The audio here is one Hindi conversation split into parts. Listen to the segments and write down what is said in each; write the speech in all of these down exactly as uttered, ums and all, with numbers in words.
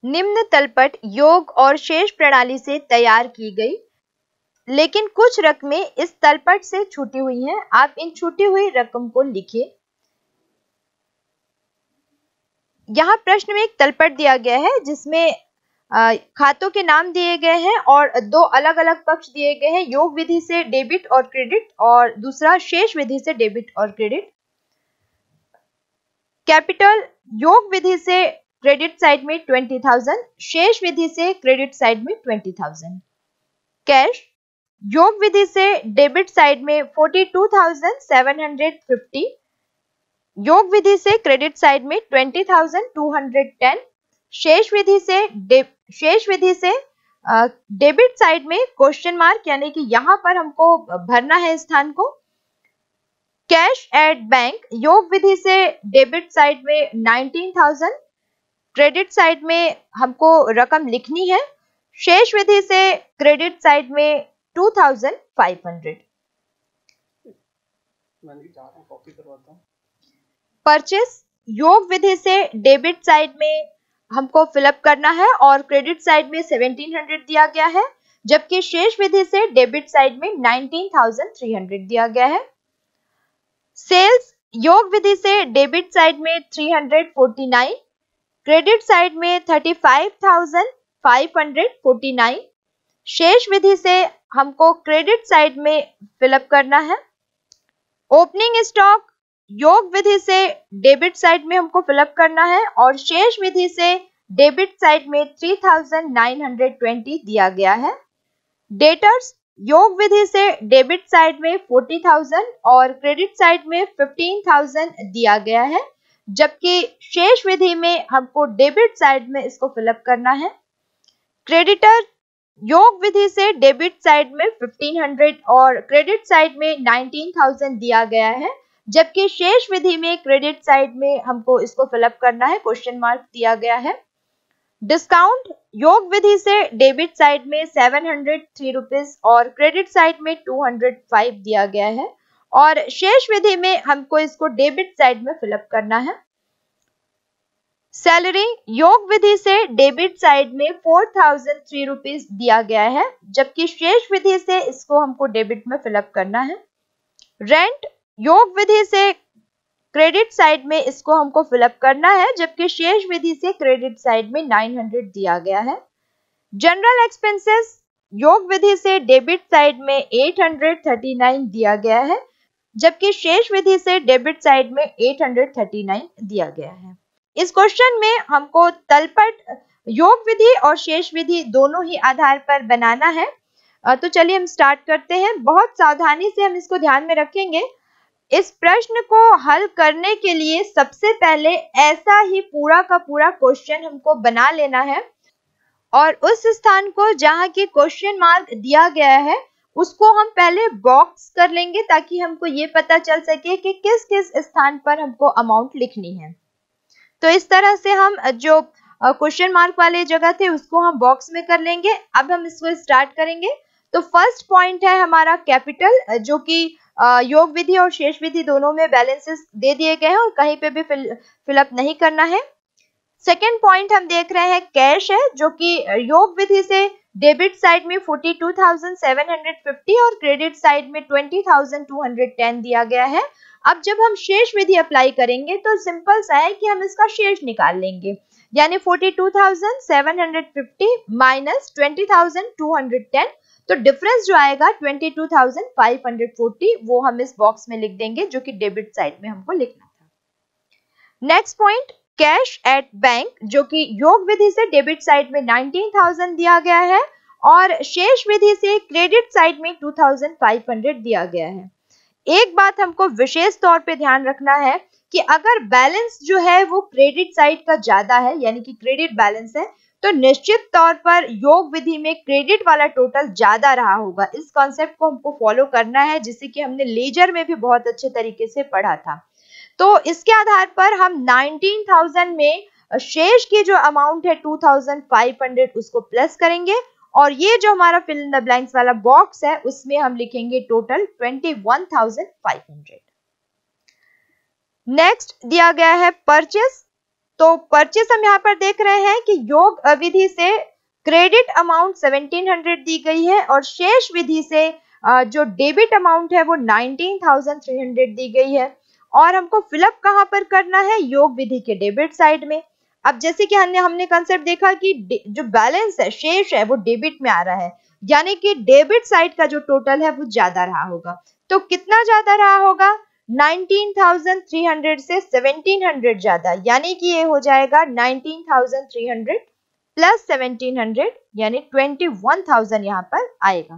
निम्न तलपट योग और शेष प्रणाली से तैयार की गई, लेकिन कुछ रकमें इस तलपट से छूटी हुई हैं। आप इन छूटी हुई रकम को लिखिए। यहाँ प्रश्न में एक तलपट दिया गया है जिसमें खातों के नाम दिए गए हैं और दो अलग अलग पक्ष दिए गए हैं, योग विधि से डेबिट और क्रेडिट और दूसरा शेष विधि से डेबिट और क्रेडिट। कैपिटल योग विधि से क्रेडिट साइड में ट्वेंटी थाउजेंड, शेष विधि से क्रेडिट साइड में ट्वेंटी थाउजेंड। कैश योग विधि से डेबिट साइड में forty two thousand seven hundred fifty, योग विधि से क्रेडिट साइड में twenty thousand two hundred ten, शेष विधि से शेष विधि से डेबिट साइड में क्वेश्चन मार्क, यानी कि यहां पर हमको भरना है स्थान को। कैश एट बैंक योग विधि से डेबिट साइड में नाइनटीन थाउजेंड, क्रेडिट साइड में हमको रकम लिखनी है। शेष विधि से क्रेडिट साइड में two thousand five hundred. Purchase योग विधि से डेबिट साइड में हमको फिलअप करना है और क्रेडिट साइड में सेवनटीन हंड्रेड दिया गया है, जबकि शेष विधि से डेबिट साइड में नाइनटीन थाउजेंड थ्री हंड्रेड दिया गया है। सेल्स योग विधि से डेबिट साइड में three hundred forty nine, credit side में thirty five thousand five hundred forty nine, शेष विधि से हमको क्रेडिट साइड में फिलअप करना है। ओपनिंग स्टॉक योग विधि से डेबिट साइड में हमको फिलअप करना है और शेष विधि से डेबिट साइड में three thousand nine hundred twenty दिया गया है। डेटर्स योग विधि से डेबिट साइड में फोर्टी थाउजेंड और क्रेडिट साइड में फिफ्टीन थाउजेंड दिया गया है, जबकि शेष विधि में हमको डेबिट साइड में इसको फिलअप करना है। क्रेडिटर योग विधि से डेबिट साइड में फिफ्टीन हंड्रेड और क्रेडिट साइड में नाइनटीन थाउजेंड दिया गया है, जबकि शेष विधि में क्रेडिट साइड में हमको इसको फिलअप करना है, क्वेश्चन मार्क दिया गया है। डिस्काउंट योग विधि से डेबिट साइड में सेवन हंड्रेड थ्री रुपीज और क्रेडिट साइड में टू हंड्रेड फाइव दिया गया है और शेष विधि में हमको इसको डेबिट साइड में फिलअप करना है। सैलरी योग विधि से डेबिट साइड में फोर थाउजेंड थ्री रुपीज दिया गया है, जबकि शेष विधि से इसको हमको डेबिट में फिलअप करना है। रेंट योग विधि से क्रेडिट साइड में इसको हमको फिलअप करना है, जबकि शेष विधि से क्रेडिट साइड में नाइन हंड्रेड दिया गया है। जनरल एक्सपेंसेस योग विधि से डेबिट साइड में एट हंड्रेड थर्टी नाइन दिया गया है, जबकि शेष विधि से डेबिट साइड में एट हंड्रेड थर्टी नाइन दिया गया है। इस क्वेश्चन में हमको तलपट योग विधि और शेष विधि दोनों ही आधार पर बनाना है। तो चलिए हम स्टार्ट करते हैं। बहुत सावधानी से हम इसको ध्यान में रखेंगे। इस प्रश्न को हल करने के लिए सबसे पहले ऐसा ही पूरा का पूरा क्वेश्चन हमको बना लेना है और उस स्थान को जहां की क्वेश्चन मार्क दिया गया है उसको हम पहले बॉक्स कर लेंगे, ताकि हमको ये पता चल सके कि किस किस स्थान पर हमको अमाउंट लिखनी है। तो इस तरह से हम जो क्वेश्चन मार्क वाले जगह थे उसको हम बॉक्स में कर लेंगे। अब हम इसको स्टार्ट करेंगे। तो फर्स्ट पॉइंट है हमारा कैपिटल, जो कि योग विधि और शेष विधि दोनों में बैलेंसेस दे दिए गए हैं और कहीं पे भी फिल फिलअप नहीं करना है। सेकेंड पॉइंट हम देख रहे हैं कैश है, जो कि योग विधि से डेबिट साइड में forty two thousand seven hundred fifty और क्रेडिट साइड में twenty thousand two hundred ten दिया गया है। अब जब हम शेष विधि अप्लाई करेंगे तो सिंपल सा है कि हम इसका शेष निकाल लेंगे, यानी forty two thousand seven hundred fifty minus twenty thousand two hundred ten, तो डिफरेंस जो आएगा twenty two thousand five hundred forty, वो हम इस बॉक्स में लिख देंगे, जो कि डेबिट साइड में हमको लिखना था। Next point cash at bank, जो कि योग विधि से डेबिट साइड में नाइनटीन थाउजेंड दिया गया है और शेष विधि से क्रेडिट साइड में टू थाउजेंड फाइव हंड्रेड दिया गया है। एक बात हमको विशेष तौर पे ध्यान रखना है कि अगर बैलेंस जो है वो क्रेडिट साइड का ज्यादा है, यानी कि क्रेडिट बैलेंस है, तो निश्चित तौर पर योग विधि में क्रेडिट वाला टोटल ज्यादा रहा होगा। इस कॉन्सेप्ट को हमको फॉलो करना है, जिसे कि हमने लेजर में भी बहुत अच्छे तरीके से पढ़ा था। तो इसके आधार पर हम नाइनटीन थाउजेंड में शेष की जो अमाउंट है टू थाउजेंड फाइव हंड्रेड उसको प्लस करेंगे और ये जो हमारा फिल इन द ब्लैंक्स वाला बॉक्स है उसमें हम लिखेंगे total twenty one thousand five hundred. Next दिया गया है परचेस, तो परचेस हम यहाँ पर देख रहे हैं कि योग विधि से क्रेडिट अमाउंट सेवनटीन हंड्रेड दी गई है और शेष विधि से जो डेबिट अमाउंट है वो नाइनटीन थाउजेंड थ्री हंड्रेड दी गई है और हमको फिलअप कहाँ पर करना है, योग विधि के डेबिट साइड में। अब जैसे कि हमने हमने कंसेप्ट देखा कि जो बैलेंस है, शेष है, वो डेबिट में आ रहा है, यानी कि डेबिट साइड का जो टोटल है वो ज्यादा रहा होगा। तो कितना ज्यादा रहा होगा, नाइनटीन थाउजेंड थ्री हंड्रेड से सेवनटीन हंड्रेड ज्यादा, यानी कि ये हो जाएगा nineteen thousand three hundred plus seventeen hundred, यानी ट्वेंटी वन थाउजेंड यहाँ पर आएगा।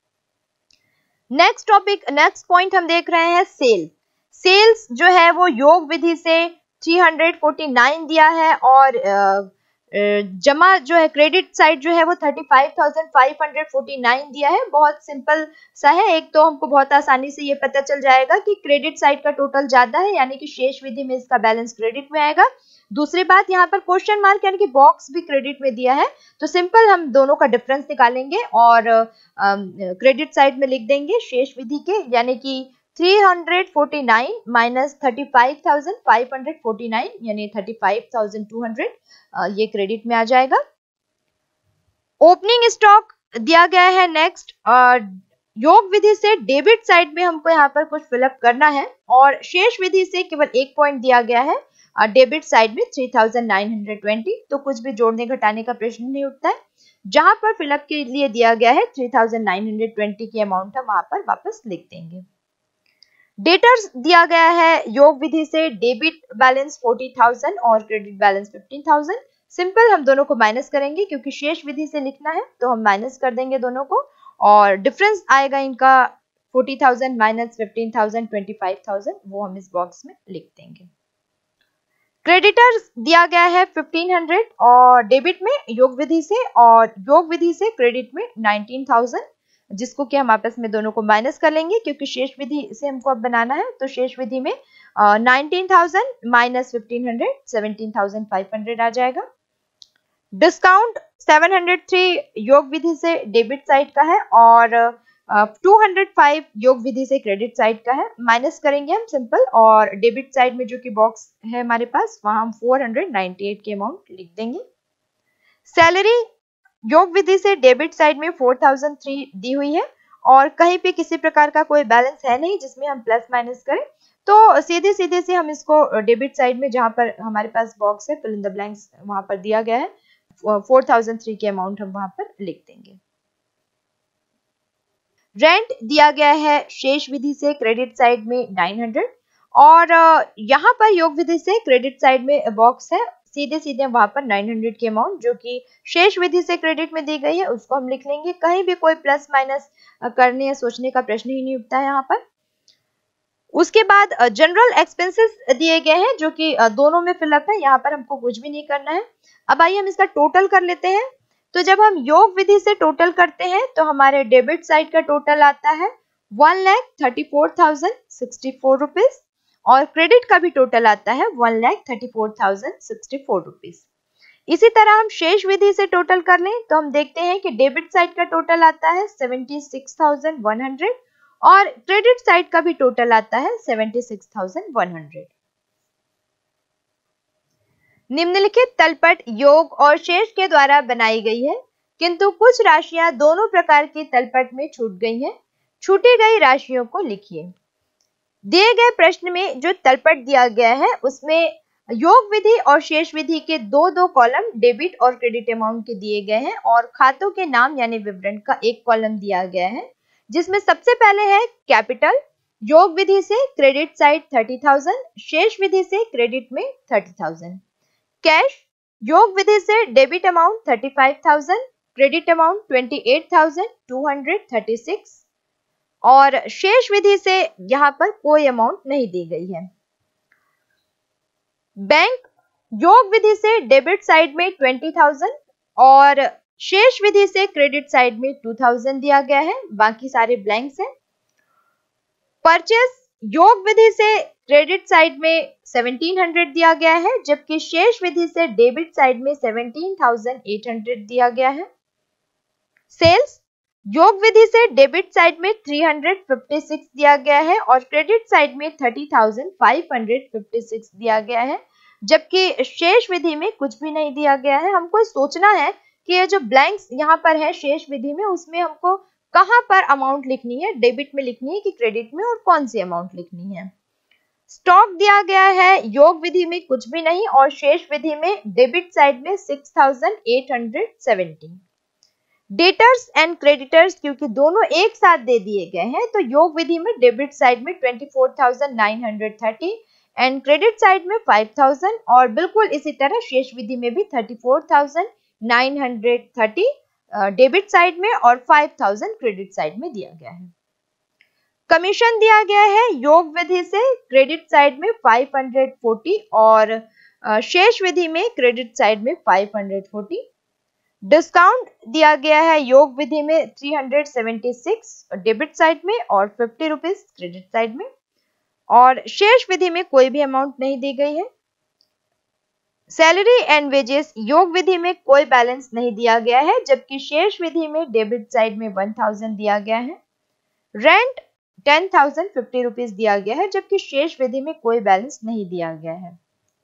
नेक्स्ट टॉपिक, नेक्स्ट पॉइंट हम देख रहे हैं सेल। सेल्स जो है वो योग विधि से थ्री हंड्रेड फोर्टी नाइन दिया है और जमा जो है क्रेडिट साइड जो है वो thirty five thousand five hundred forty nine दिया है। बहुत सिंपल सा है, एक तो हमको बहुत आसानी से ये पता चल जाएगा कि क्रेडिट साइड का टोटल ज्यादा है, यानी कि शेष विधि में इसका बैलेंस क्रेडिट में आएगा। दूसरी बात, यहाँ पर क्वेश्चन मार्क यानी कि बॉक्स भी क्रेडिट में दिया है, तो सिंपल हम दोनों का डिफरेंस निकालेंगे और क्रेडिट साइड में लिख देंगे शेष विधि के, यानी कि three hundred forty nine minus thirty five thousand five hundred forty nine, यानी thirty five thousand two hundred, ये क्रेडिट में आ जाएगा। ओपनिंग स्टॉक दिया गया है नेक्स्ट। योग विधि से डेबिट साइड में हमको यहाँ पर कुछ फिलअप करना है और शेष विधि से केवल एक पॉइंट दिया गया है डेबिट साइड में three thousand nine hundred twenty, तो कुछ भी जोड़ने घटाने का प्रश्न नहीं उठता है। जहां पर फिलअप के लिए दिया गया है three thousand nine hundred twenty की अमाउंट है, वहां पर वापस लिख देंगे। डेटर्स दिया गया है योग विधि से डेबिट बैलेंस फोर्टी थाउजेंड और credit balance fifteen thousand. Simple हम दोनों को माइनस करेंगे, क्योंकि शेष विधि से लिखना है तो हम माइनस कर देंगे दोनों को और डिफरेंस आएगा इनका forty thousand minus fifteen thousand twenty five thousand, वो हम इस बॉक्स में लिख देंगे। क्रेडिटर्स दिया गया है फिफ्टीन हंड्रेड और डेबिट में योग विधि से और योग विधि से क्रेडिट में नाइनटीन थाउजेंड, जिसको कि हम आपस में दोनों को माइनस कर लेंगे, क्योंकि शेष विधि से हमको अब बनाना है। तो शेष विधि में nineteen thousand minus fifteen hundred seventeen thousand five hundred आ जाएगा। डिस्काउंट सेवन हंड्रेड थ्री योग विधि से डेबिट साइड का है और टू हंड्रेड फाइव योग विधि से क्रेडिट साइड का है। माइनस करेंगे हम सिंपल और डेबिट साइड में जो कि बॉक्स है हमारे पास, वहां हम फोर हंड्रेड नाइंटी एट की अमाउंट लिख देंगे। सैलरी योग विधि से डेबिट साइड में फोर थाउजेंड थ्री दी हुई है और कहीं पे किसी प्रकार का कोई बैलेंस है नहीं जिसमें हम प्लस माइनस करें, तो सीधे सीधे से हम इसको डेबिट साइड में जहां पर हमारे पास बॉक्स है फिल इन द ब्लैंक्स वहां पर दिया गया है फोर थाउजेंड थ्री की अमाउंट हम वहां पर लिख देंगे। रेंट दिया गया है शेष विधि से क्रेडिट साइड में नाइन हंड्रेड और यहाँ पर योग विधि से क्रेडिट साइड में बॉक्स है, सीधे सीधे वहां पर नाइन हंड्रेड की अमाउंट जो कि शेष विधि से क्रेडिट में दी गई है उसको हम लिख लेंगे। कहीं भी कोई प्लस माइनस करने या सोचने का प्रश्न ही नहीं उठता है यहाँ पर। उसके बाद जनरल एक्सपेंसेस दिए गए हैं जो कि दोनों में फिलअप है, यहाँ पर हमको कुछ भी नहीं करना है। अब आइए हम इसका टोटल कर लेते हैं। तो जब हम योग विधि से टोटल करते हैं तो हमारे डेबिट साइड का टोटल आता है one lakh thirty four thousand sixty four rupees और क्रेडिट का भी टोटल आता है one lakh thirty four thousand sixty four rupees. इसी तरह हम शेष विधि से टोटल कर लें तो हम देखते हैं कि डेबिट साइड का टोटल आता है seventy six thousand one hundred और क्रेडिट साइड का भी टोटल आता है seventy six thousand one hundred. निम्नलिखित तलपट योग और शेष के द्वारा बनाई गई है, किंतु कुछ राशियां दोनों प्रकार के तलपट में छूट गई हैं। छूटी गई राशियों को लिखिए। दिए गए प्रश्न में जो तलपट दिया गया है उसमें योग विधि और शेष विधि के दो दो कॉलम डेबिट और क्रेडिट अमाउंट के दिए गए हैं और खातों के नाम यानी विवरण का एक कॉलम दिया गया है, जिसमें सबसे पहले है कैपिटल। योग विधि से क्रेडिट साइड थर्टी थाउजेंड, शेष विधि से क्रेडिट में थर्टी थाउजेंड। कैश योग विधि से debit amount thirty five thousand, credit amount twenty eight thousand two hundred thirty six और शेष विधि से यहाँ पर कोई अमाउंट नहीं दी गई है। बैंक योग विधि से डेबिट साइड में ट्वेंटी थाउजेंड और शेष विधि से क्रेडिट साइड में टू थाउजेंड दिया गया है, बाकी सारे ब्लैंक्स हैं। परचेस योग विधि से क्रेडिट साइड में सेवनटीन हंड्रेड दिया गया है, जबकि शेष विधि से डेबिट साइड में सेवनटीन थाउजेंड एट हंड्रेड दिया गया है। सेल्स योग विधि से डेबिट साइड में थ्री हंड्रेड फिफ्टी सिक्स दिया गया है और क्रेडिट साइड में thirty thousand five hundred fifty six दिया गया है। जबकि शेष विधि में कुछ भी नहीं दिया गया है। हमको सोचना है कि ये जो ब्लैंक्स यहाँ पर है शेष विधि में, उसमें हमको कहाँ पर अमाउंट लिखनी है, डेबिट में लिखनी है कि क्रेडिट में, और कौन सी अमाउंट लिखनी है। स्टॉक दिया गया है, योग विधि में कुछ भी नहीं, और शेष विधि में डेबिट साइड में six thousand eight hundred seventy. Debtors and creditors क्योंकि दोनों एक साथ दे दिए गए हैं, तो योग विधि में डेबिट साइड में twenty four thousand nine hundred thirty and credit side में फाइव थाउजेंड, और बिल्कुल इसी तरह शेष विधि में भी thirty four thousand nine hundred thirty debit side में और फाइव थाउजेंड क्रेडिट साइड में दिया गया है। कमीशन दिया गया है योग विधि से क्रेडिट साइड में फाइव हंड्रेड फोर्टी और शेष विधि में क्रेडिट साइड में फाइव हंड्रेड फोर्टी। डिस्काउंट दिया गया है योग विधि में three hundred seventy six debit side में और फिफ्टी रुपीज क्रेडिट साइड में, और शेष विधि में कोई भी अमाउंट नहीं दी गई है। सैलरी एंड वेजेस योग विधि में कोई बैलेंस नहीं दिया गया है, जबकि शेष विधि में डेबिट साइड में वन थाउजेंड दिया गया है। Rent ten thousand fifty rupees दिया गया है, जबकि शेष विधि में कोई बैलेंस नहीं दिया गया है।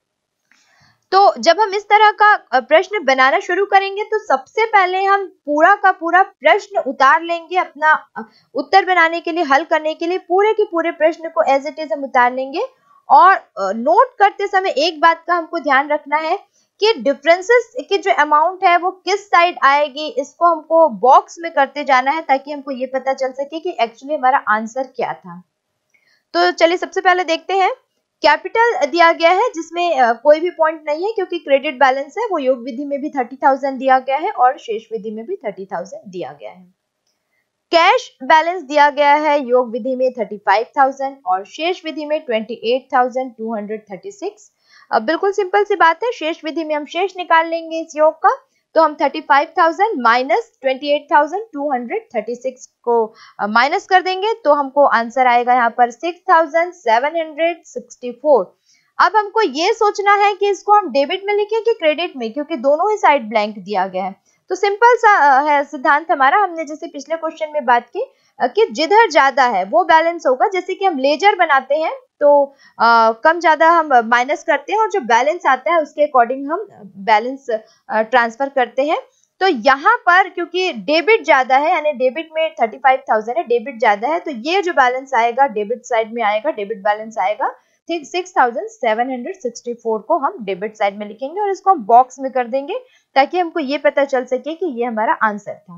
तो जब हम इस तरह का प्रश्न बनाना शुरू करेंगे तो सबसे पहले हम पूरा का पूरा प्रश्न उतार लेंगे, अपना उत्तर बनाने के लिए, हल करने के लिए पूरे के पूरे प्रश्न को एज इट इज हम उतार लेंगे। और नोट करते समय एक बात का हमको ध्यान रखना है कि डिफरेंसेस की जो अमाउंट है वो किस साइड आएगी, इसको हमको बॉक्स में करते जाना है ताकि हमको ये पता चल सके कि एक्चुअली हमारा आंसर क्या था। तो चलिए सबसे पहले देखते हैं। कैपिटल दिया गया है जिसमें uh, कोई भी पॉइंट नहीं है क्योंकि क्रेडिट बैलेंस है वो योग विधि में भी थर्टी थाउजेंड दिया गया है और शेष विधि में भी थर्टी थाउजेंड दिया गया है। कैश बैलेंस दिया गया है योग विधि में थर्टी फाइव थाउजेंड और शेष विधि में twenty eight thousand two hundred thirty six. अब बिल्कुल सिंपल सी बात है, शेष विधि में हम शेष निकाल लेंगे इस योग का, तो हम thirty five thousand minus twenty eight thousand two hundred thirty six को माइनस कर देंगे तो हमको आंसर आएगा यहाँ पर six thousand seven hundred sixty four. अब हमको ये सोचना है कि इसको हम डेबिट में लिखें कि क्रेडिट में, क्योंकि दोनों ही साइड ब्लैंक दिया गया है। तो सिंपल सा है सिद्धांत हमारा, हमने जैसे पिछले क्वेश्चन में बात की कि जिधर ज्यादा है वो बैलेंस होगा। जैसे कि हम लेजर बनाते हैं तो आ, कम ज्यादा हम माइनस करते हैं और जो बैलेंस आता है उसके अकॉर्डिंग हम बैलेंस ट्रांसफर करते हैं। तो यहाँ पर क्योंकि डेबिट ज्यादा है, यानी डेबिट में थर्टी फाइव थाउजेंड है, डेबिट ज्यादा है, तो ये जो बैलेंस आएगा डेबिट साइड में आएगा, डेबिट बैलेंस आएगा six thousand seven hundred sixty four को हम डेबिट साइड में लिखेंगे और इसको हम बॉक्स में कर देंगे ताकि हमको ये पता चल सके कि ये हमारा आंसर था।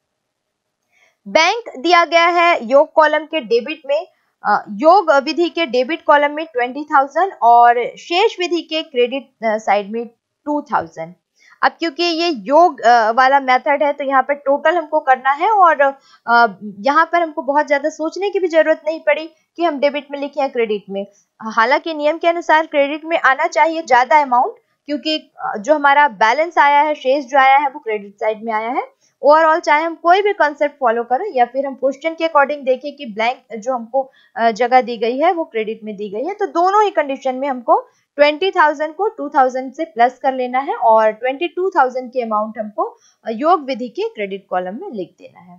बैंक दिया गया है योग कॉलम के डेबिट में, योग विधि के डेबिट कॉलम में ट्वेंटी थाउजेंड और शेष विधि के क्रेडिट साइड में टू थाउजेंड। अब क्योंकि ये योग वाला मेथड है तो यहाँ पर टोटल हमको करना है और यहाँ पर हमको बहुत ज्यादा सोचने की भी जरूरत नहीं पड़ी कि हम डेबिट में लिखें या क्रेडिट में। हालांकि नियम के अनुसार क्रेडिट में आना चाहिए ज्यादा अमाउंट, क्योंकि जो हमारा बैलेंस आया है, शेष जो आया है वो क्रेडिट साइड में आया है। ओवरऑल चाहे हम कोई भी कॉन्सेप्ट फॉलो करें या फिर हम क्वेश्चन के अकॉर्डिंग देखें कि ब्लैंक जो हमको जगह दी गई है वो क्रेडिट में दी गई है, तो दोनों ही कंडीशन में हमको ट्वेंटी थाउजेंड को टू थाउजेंड से प्लस कर लेना है और ट्वेंटी टू थाउजेंड की अमाउंट हमको योग विधि के क्रेडिट कॉलम में लिख देना है।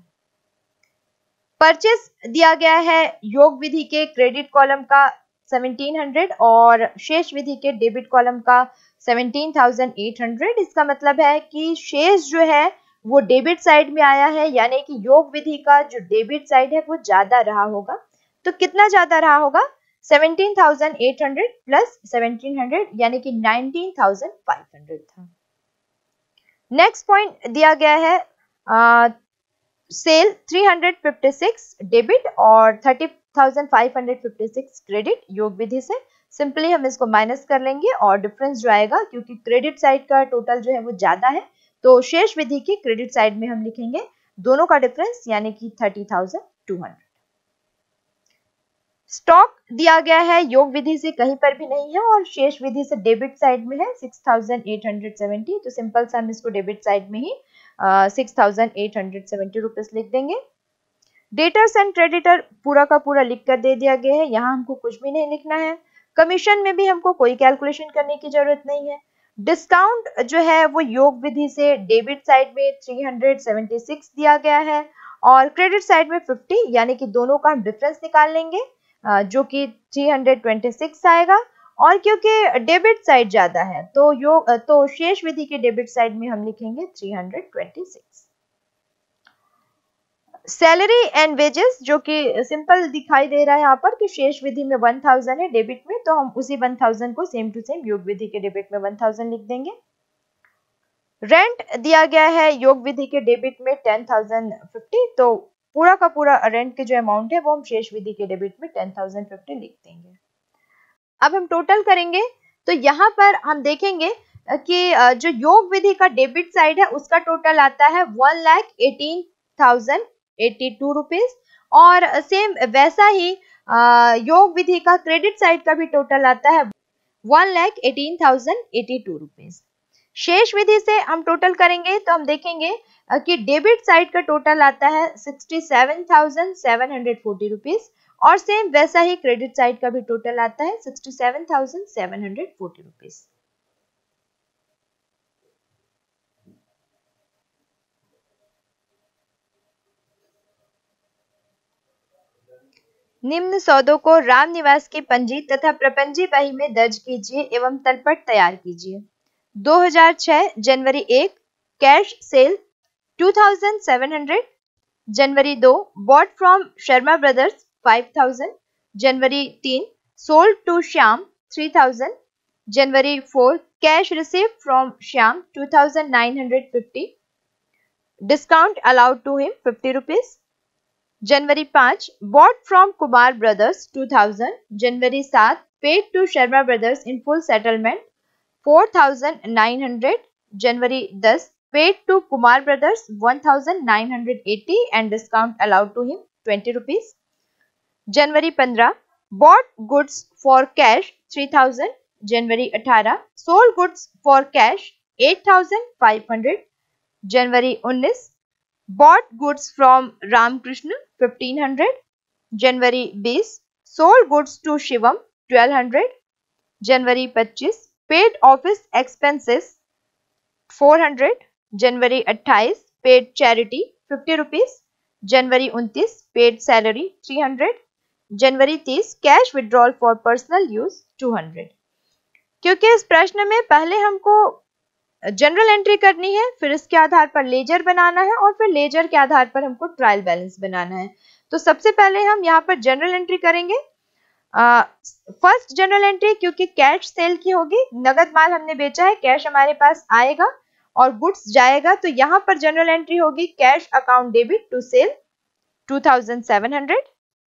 परचेस दिया गया है योग विधि के क्रेडिट कॉलम का सेवनटीन हंड्रेड और शेष विधि के डेबिट कॉलम का सेवनटीन थाउजेंड एट हंड्रेड। इसका मतलब है कि शेष जो है वो डेबिट साइड में आया है, यानी कि योग विधि का जो डेबिट साइड है वो ज्यादा रहा होगा। तो कितना ज्यादा रहा होगा? Seventeen thousand eight hundred plus seventeen hundred यानी कि नाइनटीन थाउजेंड फाइव हंड्रेड था। नेक्स्ट पॉइंट दिया गया है uh, sale three hundred fifty six debit और thirty thousand five hundred fifty six credit योग विधि से। सिंपली हम इसको माइनस कर लेंगे और डिफरेंस जो आएगा, क्योंकि क्रेडिट साइड का टोटल जो है वो ज्यादा है तो शेष विधि की क्रेडिट साइड में हम लिखेंगे दोनों का डिफरेंस यानी कि thirty thousand two hundred. Stock दिया गया है योग विधि से कहीं पर भी नहीं है और शेष विधि से डेबिट साइड में है six thousand eight hundred seventy, तो सिंपल सा हम इसको डेबिट साइड में ही six thousand eight hundred seventy rupees लिख देंगे। डेटर्स एंड क्रेडिटर पूरा का पूरा लिख कर दे दिया गया है, यहाँ हमको कुछ भी नहीं लिखना है। कमीशन में भी हमको कोई कैलकुलेशन करने की जरूरत नहीं है। डिस्काउंट जो है वो योग विधि से डेबिट साइड में थ्री हंड्रेड सेवेंटी सिक्स दिया गया है और क्रेडिट साइड में फिफ्टी, यानी कि दोनों का हम डिफरेंस निकाल लेंगे जो कि थ्री हंड्रेड ट्वेंटी सिक्स आएगा और क्योंकि डेबिट साइड ज्यादा है तो योग तो शेष विधि के डेबिट साइड में हम लिखेंगे three hundred twenty six. Salary and wages जो कि सिंपल दिखाई दे रहा है यहाँ पर कि शेष विधि में वन थाउजेंड है डेबिट में, तो हम उसी वन थाउजेंड को सेम टू सेम योग विधि के डेबिट में वन थाउजेंड लिख देंगे। रेंट दिया गया है योग विधि के डेबिट में टेन थाउजेंड फिफ्टी, तो पूरा का पूरा रेंट के जो अमाउंट है वो हम शेष विधि के डेबिट में टेन थाउजेंड फिफ्टी लिख देंगे। अब हम टोटल करेंगे तो यहाँ पर हम देखेंगे कि जो योग विधि का डेबिट साइड है उसका टोटल आता है one lakh eighteen thousand eighty two rupees, और सेम वैसा ही योग विधि का क्रेडिट साइड का भी टोटल आता है one lakh eighteen thousand eighty two rupees. शेष विधि से हम टोटल करेंगे तो हम देखेंगे कि डेबिट साइड का टोटल आता है sixty seven thousand seven hundred forty rupees, और सेम वैसा ही क्रेडिट साइड का भी टोटल आता है sixty seven thousand seven hundred forty rupees. निम्न सौदों को राम निवास की पंजी तथा प्रपंजी बही में दर्ज कीजिए एवं तलपट तैयार कीजिए। दो हज़ार छह जनवरी एक cash sale two thousand seven hundred, जनवरी दो bought from Sharma brothers five thousand, जनवरी तीन sold to Shyam three thousand, January four cash receive from Shyam two thousand nine hundred fifty, discount allowed to him fifty rupees, जनवरी पाँच bought from Kumar brothers two thousand, जनवरी सात paid to Sharma brothers in full settlement four thousand nine hundred, जनवरी दस paid to Kumar Brothers one thousand nine hundred eighty and discount allowed to him twenty rupees. जनवरी पंद्रह bought goods for cash three thousand, जनवरी अठारह sold goods for cash eight thousand five hundred, जनवरी उन्नीस bought goods from Ramkrishna fifteen hundred, जनवरी बीस sold goods to Shivam twelve hundred, जनवरी पच्चीस paid office expenses four hundred, जनवरी अट्ठाईस पेड चैरिटी फिफ्टी रुपीज, जनवरी उनतीस पेड सैलरी थ्री हंड्रेड, जनवरी तीस cash withdrawal for personal use two hundred. क्योंकि इस प्रश्न में पहले हमको जनरल एंट्री करनी है, फिर इसके आधार पर लेजर बनाना है और फिर लेजर के आधार पर हमको ट्रायल बैलेंस बनाना है। तो सबसे पहले हम यहाँ पर जनरल एंट्री करेंगे। फर्स्ट जनरल एंट्री क्योंकि कैश सेल की होगी, नगद माल हमने बेचा है, कैश हमारे पास आएगा और गुड्स जाएगा, तो यहाँ पर जनरल एंट्री होगी cash account debit to sale two thousand seven hundred.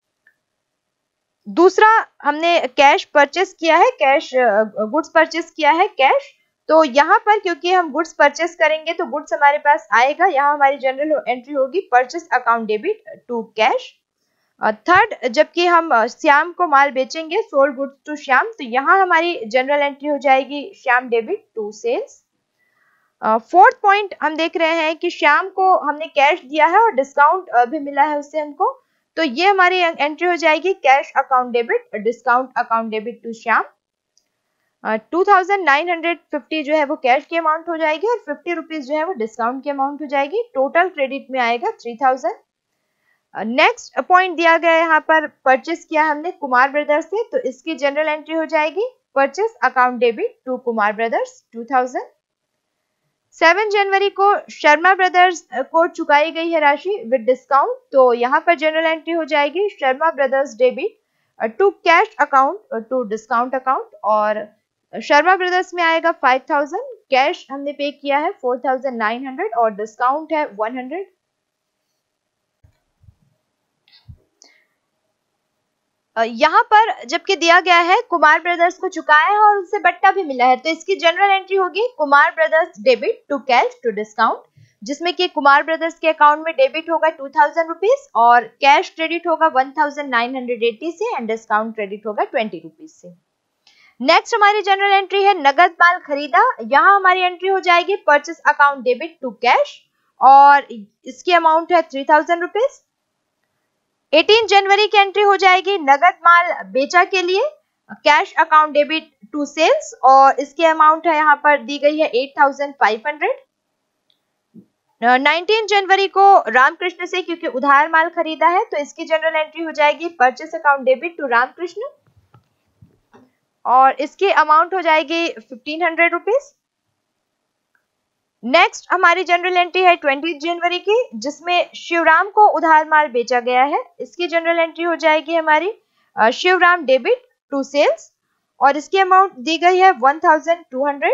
दूसरा हमने कैश परचेस किया है, कैश गुड्स परचेस किया है कैश, तो यहाँ पर क्योंकि हम गुड्स परचेस करेंगे तो गुड्स हमारे पास आएगा, यहाँ हमारी जनरल एंट्री होगी purchase account debit to cash. Third जबकि हम श्याम को माल बेचेंगे सोल्ड गुड्स टू श्याम, तो यहाँ हमारी जनरल एंट्री हो जाएगी Shyam debit to sales. Fourth uh, point हम देख रहे हैं कि श्याम को हमने कैश दिया है और डिस्काउंट uh, भी मिला है उससे हमको, तो ये हमारी एंट्री हो जाएगी cash account debit discount account debit to Shyam. Two thousand nine hundred fifty जो है वो कैश की अमाउंट हो जाएगी और फिफ्टी रुपीज जो है वो डिस्काउंट की अमाउंट हो जाएगी। टोटल क्रेडिट में आएगा थ्री थाउजेंड। नेक्स्ट पॉइंट दिया गया है यहाँ पर परचेस किया हमने कुमार ब्रदर्स से, तो इसकी जनरल एंट्री हो जाएगी purchase account debit to Kumar brothers two thousand. Seven जनवरी को शर्मा ब्रदर्स को चुकाई गई है राशि विद डिस्काउंट, तो यहाँ पर जनरल एंट्री हो जाएगी Sharma brothers debit to cash account to discount account, और शर्मा ब्रदर्स में आएगा फाइव थाउजेंड, कैश हमने पे किया है फोर थाउजेंड नाइन हंड्रेड और डिस्काउंट है वन हंड्रेड। यहाँ पर जबकि दिया गया है कुमार ब्रदर्स को चुकाया है और उनसे बट्टा भी मिला है, तो इसकी जनरल एंट्री होगी Kumar brothers debit to cash to discount, जिसमें कि कुमार ब्रदर्स के अकाउंट में डेबिट होगा टू थाउजेंड रुपीज और कैश क्रेडिट होगा one thousand nine hundred eighty से एंड डिस्काउंट क्रेडिट होगा ट्वेंटी रुपीज से। नेक्स्ट हमारी जनरल एंट्री है नगद माल खरीदा, यहाँ हमारी एंट्री हो जाएगी purchase account debit to cash और इसकी अमाउंट है थ्री थाउजेंड रुपीज। अठारह जनवरी की एंट्री हो जाएगी नगद माल बेचा के लिए cash account debit to sales और इसकी अमाउंट है यहाँ पर दी गई है eight thousand five hundred. Nineteen जनवरी को रामकृष्ण से क्योंकि उधार माल खरीदा है तो इसकी जनरल एंट्री हो जाएगी purchase account debit to Ramakrishna. और इसकी अमाउंट हो जाएगी फिफ्टीन हंड्रेड रुपीज। नेक्स्ट हमारी जनरल एंट्री है ट्वेंटी जनवरी की, जिसमें शिवराम को उधार माल बेचा गया है। इसकी जनरल एंट्री हो जाएगी हमारी शिवराम डेबिट टू सेल्स, और इसकी अमाउंट दी गई है one thousand two hundred.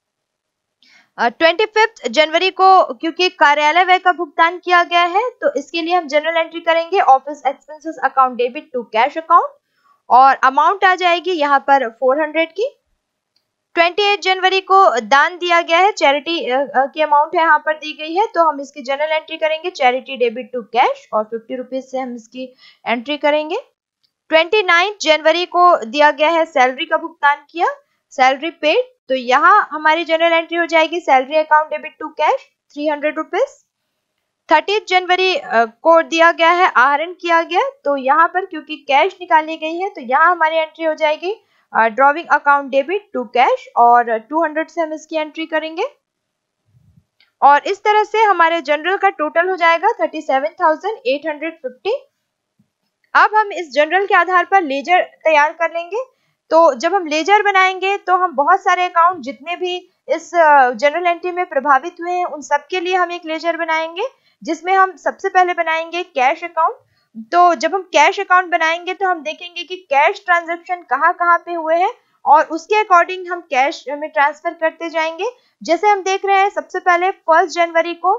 Twenty fifth जनवरी को क्योंकि कार्यालय व्यय का भुगतान किया गया है, तो इसके लिए हम जनरल एंट्री करेंगे office expenses account debit to cash account, और अमाउंट आ जाएगी यहाँ पर फोर हंड्रेड की। अट्ठाईस जनवरी को दान दिया गया है, चैरिटी की अमाउंट है यहाँ पर दी गई है, तो हम इसकी जनरल एंट्री करेंगे चैरिटी डेबिट टू कैश, और फिफ्टी रुपीज से हम इसकी एंट्री करेंगे। उनतीस जनवरी को दिया गया है सैलरी का भुगतान किया, सैलरी पेड, तो यहाँ हमारी जनरल एंट्री हो जाएगी salary account debit to cash three hundred rupees. तीस जनवरी को दिया गया है आहरण किया गया, तो यहाँ पर क्योंकि कैश निकाली गई है, तो यहाँ हमारी एंट्री हो जाएगी drawing account debit to cash, और टू हंड्रेड से हम इसकी एंट्री करेंगे। और इस तरह से हमारे जनरल का टोटल हो जाएगा thirty seven thousand eight hundred fifty. अब हम इस जनरल के आधार पर लेजर तैयार कर लेंगे। तो जब हम लेजर बनाएंगे तो हम बहुत सारे अकाउंट जितने भी इस जनरल एंट्री में प्रभावित हुए हैं उन सब के लिए हम एक लेजर बनाएंगे, जिसमें हम सबसे पहले बनाएंगे कैश अकाउंट। तो जब हम कैश अकाउंट बनाएंगे तो हम देखेंगे कि कैश ट्रांजैक्शन कहाँ कहाँ पे हुए हैं, और उसके अकॉर्डिंग हम कैश में ट्रांसफर करते जाएंगे। जैसे हम देख रहे हैं सबसे पहले फर्स्ट जनवरी को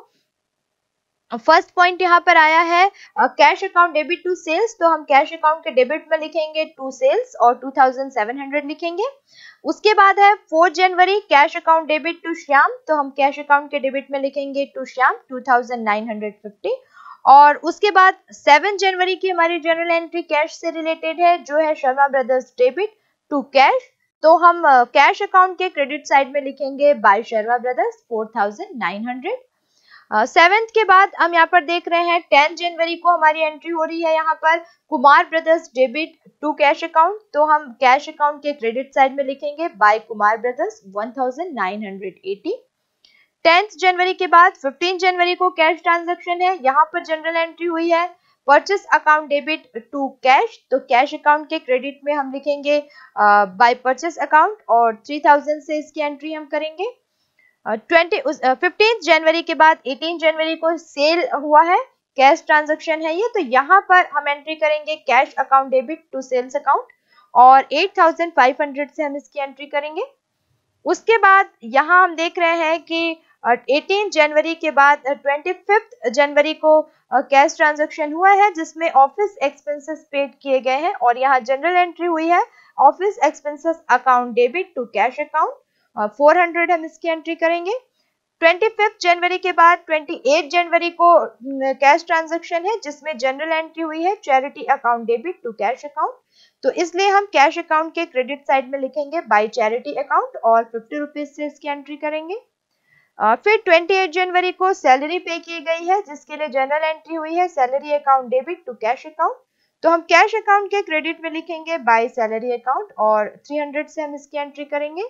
फर्स्ट पॉइंट यहाँ पर आया है cash account debit to sales, तो हम कैश अकाउंट के डेबिट में लिखेंगे टू सेल्स और टू थाउजेंड सेवन हंड्रेड लिखेंगे। उसके बाद है फोर्थ जनवरी cash account debit to Shyam, तो हम कैश अकाउंट के डेबिट में लिखेंगे to Shyam two thousand nine hundred fifty. और उसके बाद सेवन जनवरी की हमारी जनरल एंट्री कैश से रिलेटेड है, जो है Sharma brothers debit to cash, तो हम कैश अकाउंट के क्रेडिट साइड में लिखेंगे by Sharma brothers four thousand nine hundred. Seventh के बाद हम यहाँ पर देख रहे हैं टेंथ जनवरी को हमारी एंट्री हो रही है यहाँ पर Kumar brothers debit to cash account, तो हम कैश अकाउंट के क्रेडिट साइड में लिखेंगे by Kumar brothers one thousand nine hundred eighty. Tenth जनवरी के बाद फिफ्टीन जनवरी को कैश ट्रांजैक्शन है, यहाँ पर जनरल एंट्री हुई है purchase account debit to cash, तो कैश अकाउंट के क्रेडिट में हम लिखेंगे बाय परचेस अकाउंट, और थ्री थाउजेंड से इसकी एंट्री हम करेंगे। ट्वेंटी फिफ्टीन जनवरी के बाद एटीन जनवरी को सेल हुआ है, कैश ट्रांजैक्शन है ये, तो यहाँ पर हम एंट्री करेंगे cash account debit to sales account, और एट थाउजेंड फाइव हंड्रेड से हम इसकी एंट्री करेंगे। उसके बाद यहाँ हम देख रहे हैं कि एटीन जनवरी के बाद ट्वेंटी फिफ्थ जनवरी को कैश ट्रांजैक्शन हुआ है, जिसमें ऑफिस एक्सपेंसेस पेड किए गए हैं, और यहाँ जनरल एंट्री हुई है office expenses account debit to cash account four hundred, हम इसकी एंट्री करेंगे। ट्वेंटी फिफ्थ जनवरी के बाद ट्वेंटी एट जनवरी को कैश ट्रांजैक्शन है, जिसमें जनरल एंट्री हुई है charity account debit to cash account, तो इसलिए हम कैश अकाउंट के क्रेडिट साइड में लिखेंगे बाय चैरिटी अकाउंट, और फिफ्टी रुपीज से इसकी एंट्री करेंगे। uh, फिर अट्ठाईस जनवरी को सैलरी पे की गई है, जिसके लिए जनरल एंट्री हुई है salary account debit to cash account, तो हम कैश अकाउंट के क्रेडिट में लिखेंगे बाय सैलरी अकाउंट, और थ्री हंड्रेड से हम इसकी एंट्री करेंगे।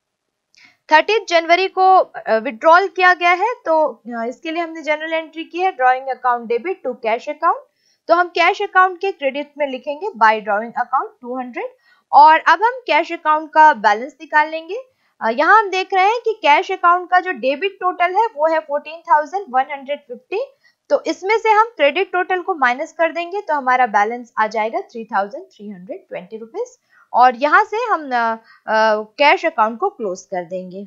थर्टीथ जनवरी को विड्रॉल किया गया है, तो इसके लिए हमने जनरल एंट्री की है drawing account debit to cash account, तो हम कैश अकाउंट के क्रेडिट में लिखेंगे by drawing account two hundred. और अब हम कैश अकाउंट का बैलेंस निकाल लेंगे। यहाँ हम देख रहे हैं कि कैश अकाउंट का जो डेबिट टोटल है वो है fourteen thousand one hundred fifty, तो इसमें से हम क्रेडिट टोटल को माइनस कर देंगे, तो हमारा बैलेंस आ जाएगा three thousand three hundred twenty rupees, और यहाँ से हम कैश अकाउंट को क्लोज कर देंगे।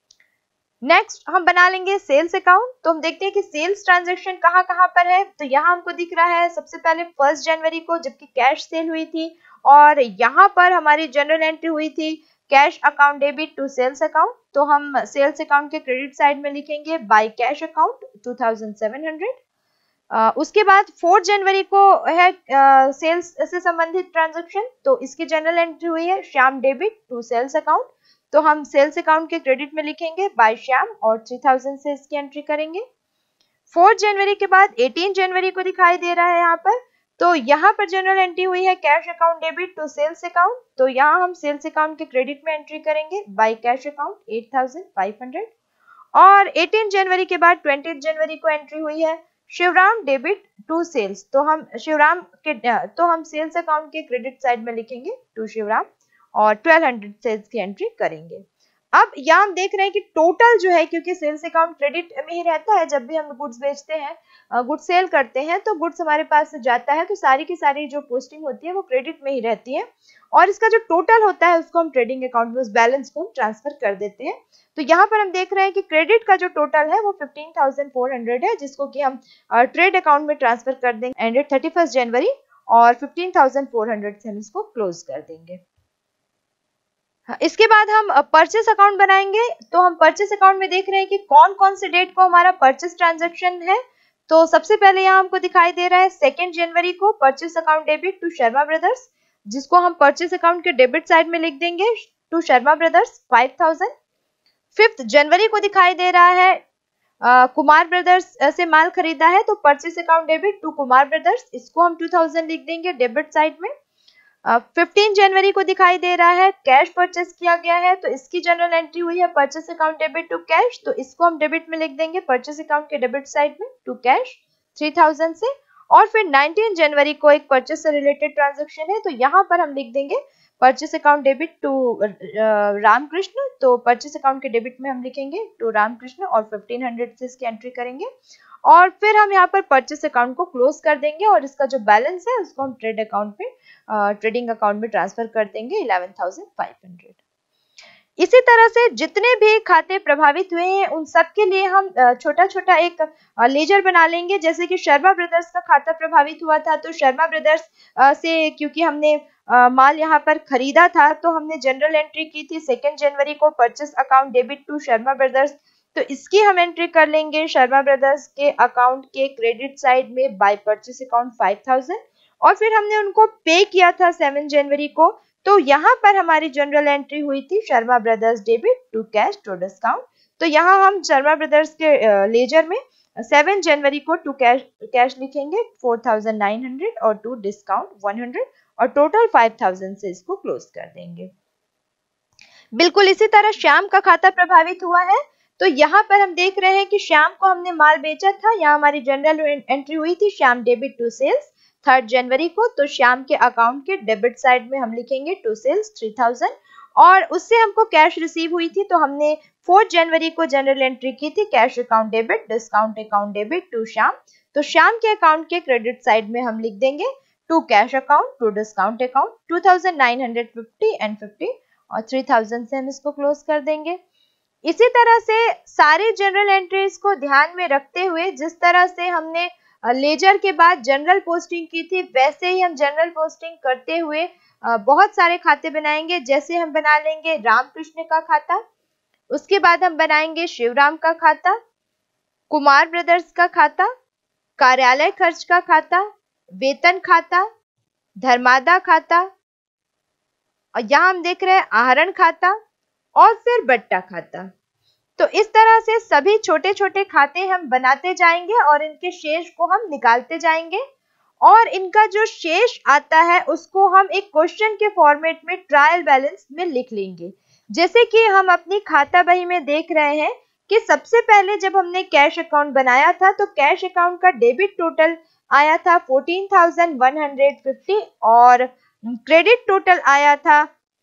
नेक्स्ट हम बना लेंगे सेल्स अकाउंट, तो हम देखते हैं कि सेल्स ट्रांजैक्शन कहाँ कहाँ पर है, तो यहाँ हमको दिख रहा है सबसे पहले फर्स्ट जनवरी को जबकि कैश सेल हुई थी, और यहाँ पर हमारी जनरल एंट्री हुई थी cash account debit to sales account, तो हम सेल्स अकाउंट के क्रेडिट साइड में लिखेंगे by cash account two thousand seven hundred. Uh, उसके बाद फोर्थ जनवरी को है सेल्स uh, से संबंधित ट्रांजैक्शन, तो इसकी जनरल एंट्री हुई है Shyam debit to sales account, तो हम सेल्स अकाउंट के क्रेडिट में लिखेंगे बाय श्याम, और थ्री थाउजेंड से इसकी एंट्री करेंगे। फोर्थ जनवरी के बाद एटीन जनवरी को दिखाई दे रहा है यहाँ पर, तो यहाँ पर जनरल एंट्री हुई है cash account debit to sales account, तो यहाँ हम सेल्स अकाउंट के क्रेडिट में एंट्री करेंगे by cash account eight thousand five hundred. और एटीन जनवरी के बाद ट्वेंटी जनवरी को एंट्री हुई है शिवराम डेबिट टू सेल्स, तो हम शिवराम के तो हम सेल्स अकाउंट के क्रेडिट साइड में लिखेंगे टू शिवराम, और ट्वेल्व हंड्रेड से इसकी एंट्री करेंगे। अब यहाँ हम देख रहे हैं कि टोटल जो है, क्योंकि सेल्स अकाउंट क्रेडिट में ही रहता है, जब भी हम गुड्स बेचते हैं, गुड्स सेल करते हैं तो गुड्स हमारे पास से जाता है, तो सारी की सारी जो पोस्टिंग होती है वो क्रेडिट में ही रहती है, और इसका जो टोटल होता है उसको हम ट्रेडिंग अकाउंट में उस बैलेंस को हम ट्रांसफर कर देते हैं। तो यहाँ पर हम देख रहे हैं कि क्रेडिट का जो टोटल है वो फिफ्टीन थाउजेंड फोर हंड्रेड है, जिसको कि हम ट्रेड अकाउंट में ट्रांसफर कर देंगे एंडेड थर्टी फर्स्ट जनवरी, और फिफ्टीन थाउजेंड फोर हंड्रेड से हम इसको क्लोज कर देंगे। इसके बाद हम परचेस अकाउंट बनाएंगे। तो हम परचेस अकाउंट में देख रहे हैं कि कौन कौन से डेट को हमारा परचेस ट्रांजैक्शन है। तो सबसे पहले यहाँ हमको दिखाई दे रहा है सेकेंड जनवरी को purchase account debit to Sharma brothers, जिसको हम परचेस अकाउंट के डेबिट साइड में लिख देंगे to Sharma brothers five thousand. Fifth जनवरी को दिखाई दे रहा है uh, कुमार ब्रदर्स से माल खरीदा है, तो purchase account debit to Kumar brothers, इसको हम टू थाउजेंड लिख देंगे डेबिट साइड में। फिफ्टीन जनवरी को दिखाई दे रहा है कैश परचेस किया गया है, तो इसकी जनरल एंट्री हुई है purchase account debit to cash, तो इसको हम डेबिट में लिख देंगे परचेस अकाउंट के डेबिट साइड में टू कैश थ्री थाउजेंड से। और फिर नाइनटीन जनवरी को एक परचेस से रिलेटेड ट्रांजैक्शन है, तो यहाँ पर हम लिख देंगे purchase account debit to Ramakrishna, तो परचेस अकाउंट के डेबिट में हम लिखेंगे टू रामकृष्ण और फिफ्टीन हंड्रेड से इसकी एंट्री करेंगे, और फिर हम यहाँ पर परचेस अकाउंट को क्लोज कर देंगे, और इसका जो बैलेंस है उसको हम ट्रेड अकाउंट में ट्रेडिंग अकाउंट में ट्रांसफर कर देंगे इलेवन थाउजेंड फाइव हंड्रेड। इसी तरह से जितने भी खाते प्रभावित हुए हैं उन सब के लिए हम छोटा छोटा एक लेजर बना लेंगे। जैसे कि शर्मा ब्रदर्स का खाता प्रभावित हुआ था, तो शर्मा ब्रदर्स से क्योंकि हमने माल यहाँ पर खरीदा था, तो हमने जनरल एंट्री की थी सेकेंड जनवरी को purchase account debit to Sharma brothers, तो इसकी हम एंट्री कर लेंगे शर्मा ब्रदर्स के अकाउंट के क्रेडिट साइड में by purchase account five thousand, और फिर हमने उनको पे किया था सेवन जनवरी को, तो यहाँ पर हमारी जनरल एंट्री हुई थी Sharma brothers debit to cash to discount. तो यहाँ हम शर्मा ब्रदर्स के लेजर में सेवन जनवरी को टू कैश कैश लिखेंगे फोर थाउजेंड नाइन हंड्रेड और टू डिस्काउंट वन हंड्रेड, और टोटल फाइव थाउजेंड से इसको क्लोज कर देंगे। बिल्कुल इसी तरह श्याम का खाता प्रभावित हुआ है, तो यहाँ पर हम देख रहे हैं कि श्याम को हमने माल बेचा था, यहाँ हमारी जनरल एंट्री हुई थी Shyam debit to sales third जनवरी को, तो श्याम के अकाउंट के डेबिट साइड में हम लिखेंगे टू सेल्स थ्री थाउजेंड, और उससे हमको कैश रिसीव हुई थी, तो हमने फोर्थ जनवरी को जनरल एंट्री की थी cash account debit discount account debit to Shyam, तो श्याम के अकाउंट के क्रेडिट साइड में हम लिख देंगे to cash account to discount account two thousand nine hundred fifty and fifty, और थ्री थाउजेंड से हम इसको क्लोज कर देंगे। इसी तरह से सारे जनरल एंट्रीज को ध्यान में रखते हुए, जिस तरह से हमने लेजर के बाद जनरल पोस्टिंग की थी, वैसे ही हम जनरल पोस्टिंग करते हुए बहुत सारे खाते बनाएंगे। जैसे हम बना लेंगे रामकृष्ण का खाता, उसके बाद हम बनाएंगे शिवराम का खाता, कुमार ब्रदर्स का खाता, कार्यालय खर्च का खाता, वेतन खाता, धर्मादा खाता, और यहाँ हम देख रहे हैं आहरण खाता, और फिर बट्टा खाता। तो इस तरह से सभी छोटे छोटे खाते हम बनाते जाएंगे और इनके शेष को हम निकालते जाएंगे, और इनका जो शेष आता है उसको हम एक क्वेश्चन के फॉर्मेट में ट्रायल बैलेंस में लिख लेंगे। जैसे कि हम अपनी खाता बही में देख रहे हैं कि सबसे पहले जब हमने कैश अकाउंट बनाया था, तो कैश अकाउंट का डेबिट टोटल आया था fourteen thousand one hundred fifty, और क्रेडिट टोटल आया था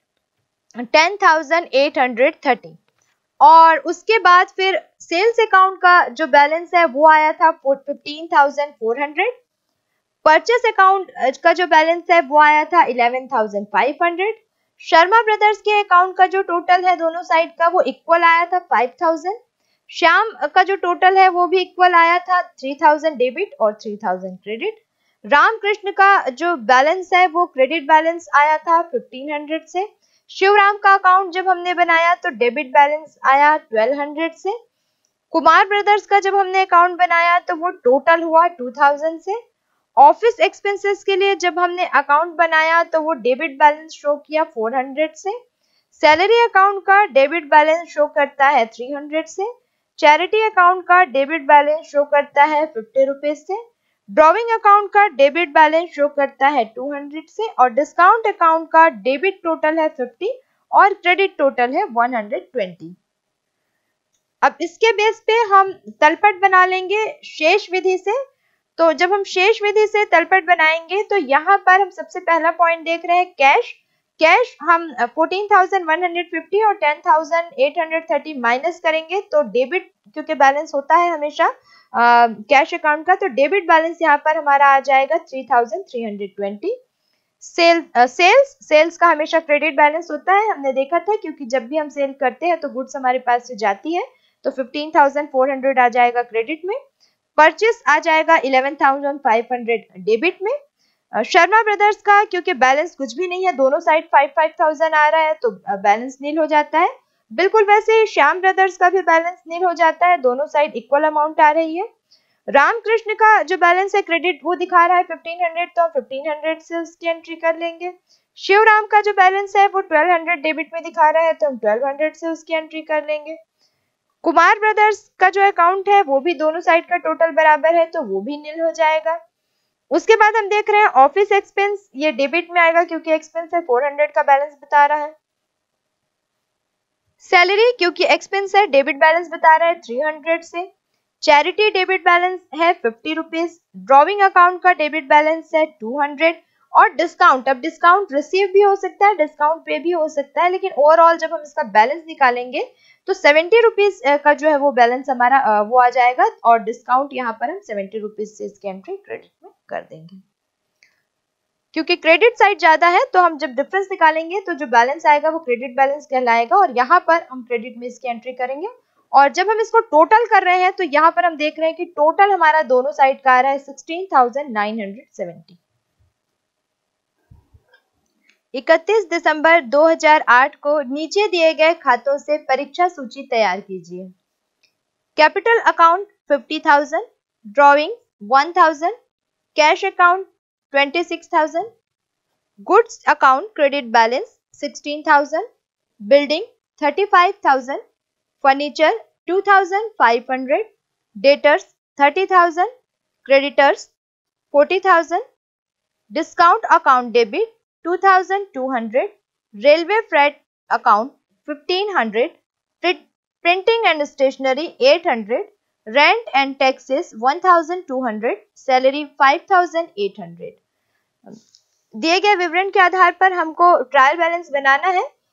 ten thousand eight hundred thirty, और उसके बाद फिर सेल्स अकाउंट का जो बैलेंस है वो आया था fifteen thousand four hundred, purchase account का जो बैलेंस है वो आया था eleven thousand five hundred, Sharma brothers के अकाउंट का जो टोटल है दोनों साइड का वो इक्वल आया था फाइव थाउजेंड, श्याम का जो टोटल है वो भी इक्वल आया था थ्री थाउजेंड डेबिट और थ्री थाउजेंड क्रेडिट, रामकृष्ण का जो बैलेंस है वो क्रेडिट बैलेंस आया था फिफ्टीन हंड्रेड से, शिवराम का अकाउंट जब हमने बनाया तो डेबिट बैलेंस आया ट्वेल्व हंड्रेड से, कुमार ब्रदर्स का जब हमने अकाउंट बनाया तो वो टोटल हुआ टू थाउजेंड से, ऑफिस एक्सपेंसेस के लिए जब हमने अकाउंट बनाया तो वो डेबिट बैलेंस शो किया फोर हंड्रेड से, सैलरी अकाउंट का डेबिट बैलेंस शो करता है थ्री हंड्रेड से, चैरिटी अकाउंट का डेबिट बैलेंस शो करता है फिफ्टी रुपीज से, ड्रॉइंग अकाउंट का डेबिट बैलेंस शो करता है टू हंड्रेड से, और डिस्काउंट अकाउंट का डेबिट टोटल है फिफ्टी और क्रेडिट टोटल है वन हंड्रेड ट्वेंटी। अब इसके बेस पे हम तलपट बना लेंगे शेष विधि से। तो जब हम शेष विधि से तलपट बनाएंगे तो यहाँ पर हम सबसे पहला पॉइंट देख रहे हैं कैश, कैश हम fourteen thousand one hundred fifty और ten thousand eight hundred thirty minus करेंगे तो डेबिट, क्योंकि बैलेंस होता है हमेशा कैश अकाउंट का, तो डेबिट बैलेंस यहाँ पर हमारा आ जाएगा three thousand three hundred twenty. Sale sales sales का हमेशा क्रेडिट बैलेंस होता है, हमने देखा था, क्योंकि जब भी हम सेल करते हैं तो गुड्स हमारे पास से जाती है, तो फिफ्टीन थाउजेंड फोर हंड्रेड आ जाएगा क्रेडिट में। परचेस आ जाएगा eleven thousand five hundred debit में। शर्मा ब्रदर्स का क्योंकि बैलेंस कुछ भी नहीं है, दोनों साइड फाइव फाइव थाउजेंड आ रहा है, तो बैलेंस नील हो जाता है। बिल्कुल वैसे श्याम ब्रदर्स का भी बैलेंस नील हो जाता है, दोनों साइड इक्वल अमाउंट आ रही है। रामकृष्ण का जो बैलेंस है क्रेडिट वो दिखा रहा है फिफ्टीन हंड्रेड, तो हम फिफ्टीन हंड्रेड से उसकी एंट्री कर लेंगे। शिवराम का जो बैलेंस है वो ट्वेल्व हंड्रेड डेबिट में दिखा रहा है, तो हम ट्वेल्व हंड्रेड से उसकी एंट्री कर लेंगे। कुमार ब्रदर्स का जो अकाउंट है वो भी दोनों साइड का टोटल बराबर है, तो वो भी नील हो जाएगा। उसके बाद हम देख रहे हैं ऑफिस एक्सपेंस, ये डेबिट में आएगा क्योंकि एक्सपेंस है, फोर हंड्रेड का बैलेंस बता रहा है। सैलरी क्योंकि एक्सपेंस है, डेबिट बैलेंस बता रहा है थ्री हंड्रेड से। चैरिटी डेबिट बैलेंस है फिफ्टी रुपीज। ड्रॉइंग अकाउंट का डेबिट बैलेंस है टू हंड्रेड। और डिस्काउंट, अब डिस्काउंट रिसीव भी हो सकता है, डिस्काउंट पे भी हो सकता है, लेकिन ओवरऑल जब हम इसका बैलेंस निकालेंगे तो सेवेंटी रुपीज का जो है वो बैलेंस हमारा वो आ जाएगा, और डिस्काउंट यहाँ पर हम सेवेंटी रुपीज से इसकी एंट्री क्रेडिट में कर देंगे। क्योंकि क्रेडिट साइड ज्यादा है तो हम जब डिफरेंस निकालेंगे तो जो बैलेंस आएगा वो क्रेडिट बैलेंस कहलाएगा, और यहाँ पर हम क्रेडिट में इसकी एंट्री करेंगे। और जब हम इसको टोटल कर रहे हैं तो यहाँ पर हम देख रहे हैं कि टोटल हमारा दोनों साइड का आ रहा है sixteen thousand nine hundred seventy. इकतीस दिसंबर दो हज़ार आठ को नीचे दिए गए खातों से परीक्षा सूची तैयार कीजिए। Capital account fifty thousand, drawing one thousand, cash account twenty six thousand, goods account credit balance sixteen thousand, building thirty five thousand, furniture two thousand five hundred, debtors thirty thousand, creditors forty thousand, discount account debit two thousand two hundred, railway freight account fifteen hundred, printing and stationery eight hundred, rent and taxes one thousand two hundred, salary five thousand eight hundred. दिए गए विवरण के आधार पर हमको ट्रायल बैलेंस बनाना है।